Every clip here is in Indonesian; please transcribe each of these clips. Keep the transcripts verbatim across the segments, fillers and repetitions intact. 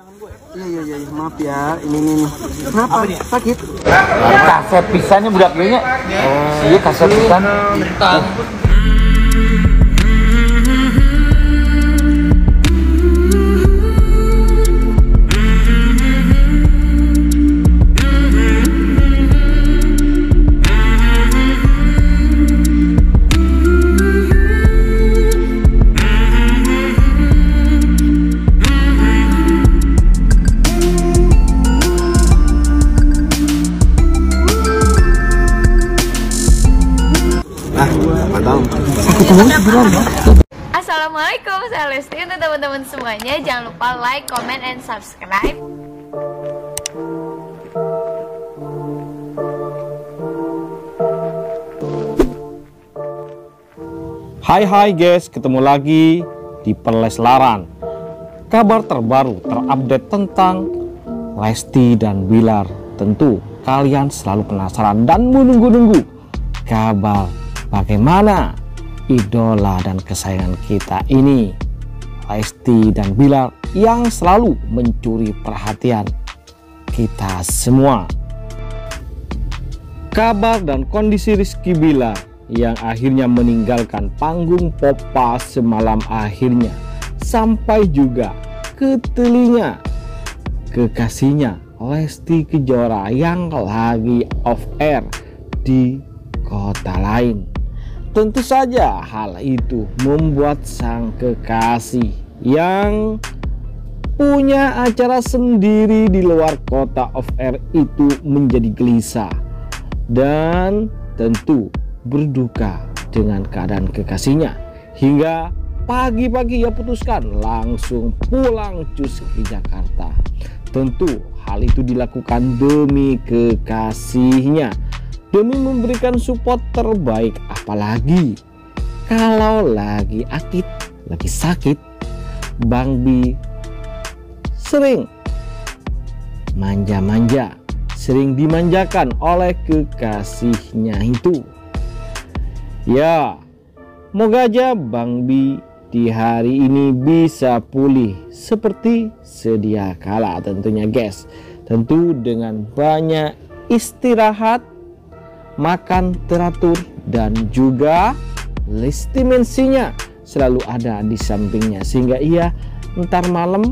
Iya iya iya, maaf ya, ini ini. Kenapa? Sakit? Kaset pisannya budak nya. Oh, iya kaset pisan. Assalamualaikum, saya Lesti. Untuk teman-teman semuanya, jangan lupa like, comment, and subscribe. Hai hai guys, ketemu lagi di Perleslaran. Kabar terbaru terupdate tentang Lesti dan Bilar. Tentu kalian selalu penasaran dan menunggu-nunggu kabar bagaimana idola dan kesayangan kita ini, Lesti dan Bilar, yang selalu mencuri perhatian kita semua. Kabar dan kondisi Rizky Bilar yang akhirnya meninggalkan panggung Popa semalam akhirnya sampai juga ke telinga kekasihnya Lesti Kejora yang lagi off air di kota lain. Tentu saja hal itu membuat sang kekasih yang punya acara sendiri di luar kota off air itu menjadi gelisah dan tentu berduka dengan keadaan kekasihnya, hingga pagi-pagi ia putuskan langsung pulang cus ke Jakarta. Tentu hal itu dilakukan demi kekasihnya, demi memberikan support terbaik, apalagi kalau lagi akit, lagi sakit. Bang Bi sering manja-manja, sering dimanjakan oleh kekasihnya itu. Ya, moga aja Bang Bi di hari ini bisa pulih seperti sedia kala tentunya guys. Tentu dengan banyak istirahat, makan teratur, dan juga Lesti mensinya selalu ada di sampingnya, sehingga ia ntar malam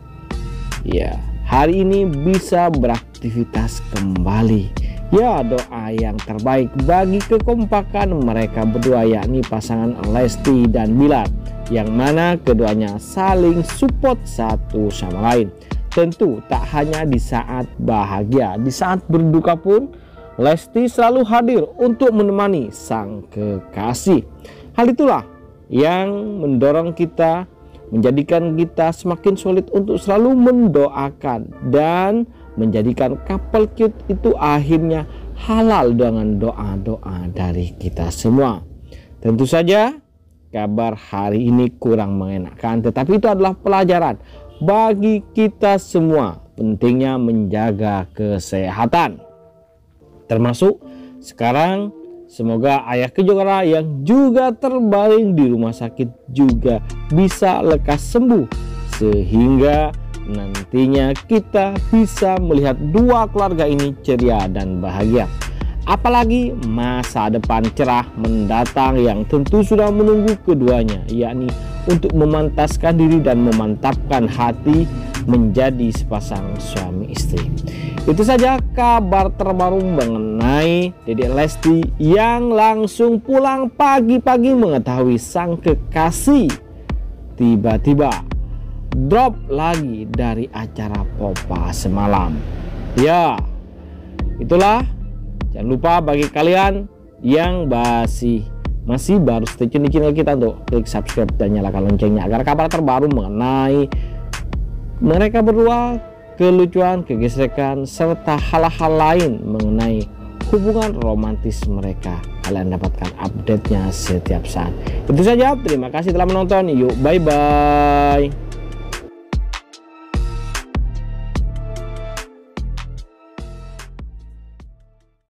ya hari ini bisa beraktivitas kembali. Ya, doa yang terbaik bagi kekompakan mereka berdua, yakni pasangan Lesti dan Bilar, yang mana keduanya saling support satu sama lain. Tentu tak hanya di saat bahagia, di saat berduka pun Lesti selalu hadir untuk menemani sang kekasih. Hal itulah yang mendorong kita, menjadikan kita semakin solid untuk selalu mendoakan dan menjadikan couple cute itu akhirnya halal dengan doa-doa dari kita semua. Tentu saja kabar hari ini kurang mengenakan, tetapi itu adalah pelajaran bagi kita semua, pentingnya menjaga kesehatan. Termasuk sekarang semoga Ayah Kejora yang juga terbaring di rumah sakit juga bisa lekas sembuh, sehingga nantinya kita bisa melihat dua keluarga ini ceria dan bahagia. Apalagi masa depan cerah mendatang yang tentu sudah menunggu keduanya, yakni untuk memantaskan diri dan memantapkan hati menjadi sepasang suami istri. Itu saja kabar terbaru mengenai Dedek Lesti yang langsung pulang pagi-pagi mengetahui sang kekasih tiba-tiba drop lagi dari acara Popa semalam. Ya, itulah. Jangan lupa bagi kalian yang masih masih baru stay tune di channel kita untuk klik subscribe dan nyalakan loncengnya agar kabar terbaru mengenai mereka berdua, kelucuan, kegesekan, serta hal-hal lain mengenai hubungan romantis mereka, kalian dapatkan update-nya setiap saat. Itu saja, terima kasih telah menonton. Yuk, bye-bye.